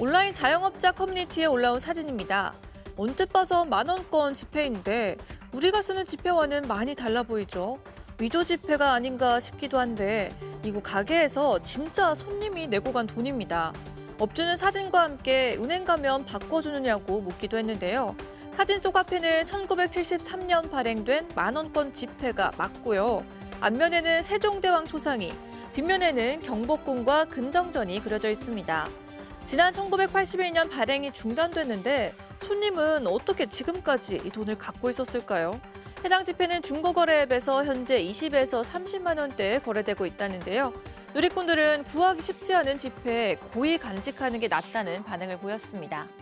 온라인 자영업자 커뮤니티에 올라온 사진입니다. 언뜻 봐서 만원권 지폐인데 우리가 쓰는 지폐와는 많이 달라 보이죠. 위조 지폐가 아닌가 싶기도 한데 이곳 가게에서 진짜 손님이 내고 간 돈입니다. 업주는 사진과 함께 은행 가면 바꿔주느냐고 묻기도 했는데요. 사진 속 화폐는 1973년 발행된 만원권 지폐가 맞고요. 앞면에는 세종대왕 초상이, 뒷면에는 경복궁과 근정전이 그려져 있습니다. 지난 1981년 발행이 중단됐는데 손님은 어떻게 지금까지 이 돈을 갖고 있었을까요? 해당 지폐는 중고거래 앱에서 현재 20에서 30만 원대에 거래되고 있다는데요. 누리꾼들은 구하기 쉽지 않은 지폐에 고이 간직하는 게 낫다는 반응을 보였습니다.